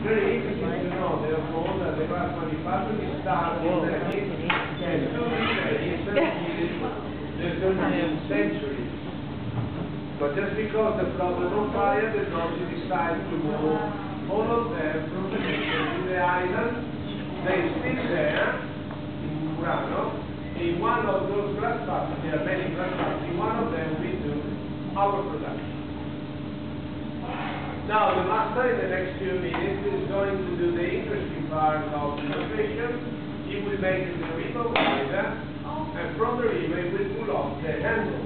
very interesting to know, therefore, that the glass manufacturing started in Venice and soon in Venice in the 13th century. But just because the problem of fire, the Dolce decided to move all of them from Venice to the island. They still there in Murano. In one of those glass factories, there are many glass factories, in one of them we do our production. Now the master in the next few minutes is going to do the interesting part of the illustration. He will make the ribbon wider, and from the ribbon he will pull off the handle.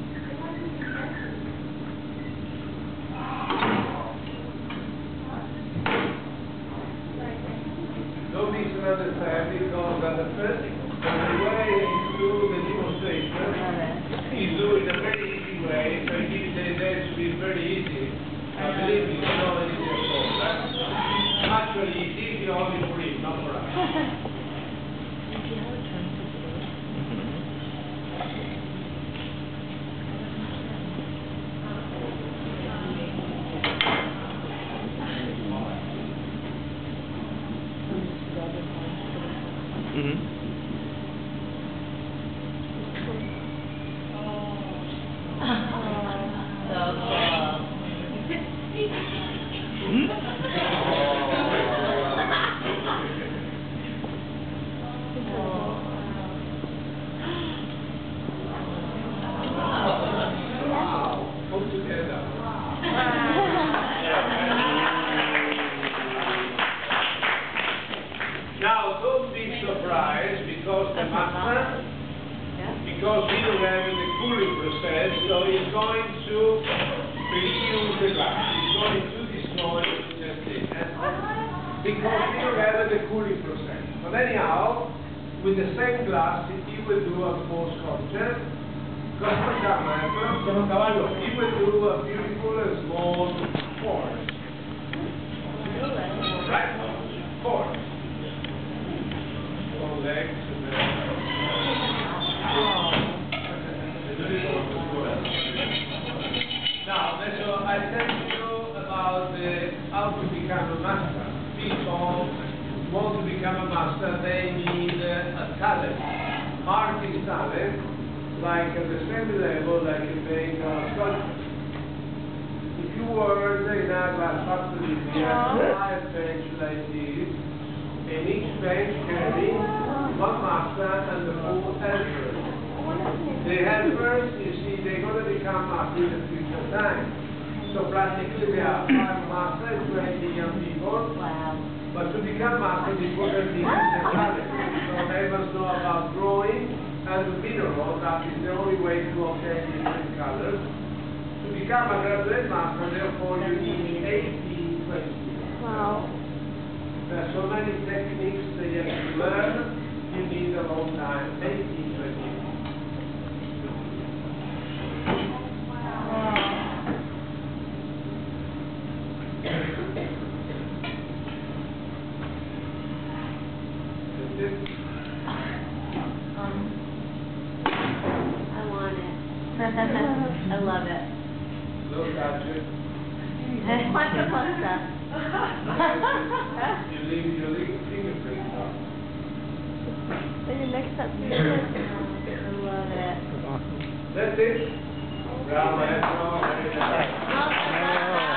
Don't misunderstand, because at the first, the way he do the demonstration, he's doing a very easy way, so he gives the idea to be very easy. I believe me, it's not easy at all. Actually, it's easy only for him, not for us. Now, don't be surprised, because the master, because we don't have the cooling process, so he's going to reuse the glass. He's going to destroy just this, because we don't have the cooling process. But anyhow, with the same glass, he will do a full sculpture. He will do a beautiful and small forest. Right? Forest. Legs and then now, so I tell you about how to become a master. People want to become a master, they need a talent, artist talent, like at the same level like you make a sculpture. If you were in a glass factory, we have a bench like this, and each bench carries one master and the full helpers. The helpers, you see, they're going to become masters in the future time. So practically we have 5 masters, 20 young people. Wow. But to become masters, it's important to use the talent. So they must know about drawing and the mineral. That is the only way to obtain different colors. To become a graduate master, therefore, you need 18-20 years. Wow. There are so many techniques that you have to learn. You need a long time, 18-20 years. I want it. I love it. Look at it. Quanta pasta. You leave your fingerprints on. Maybe next time. I love it. That's it. Bravo, that's all.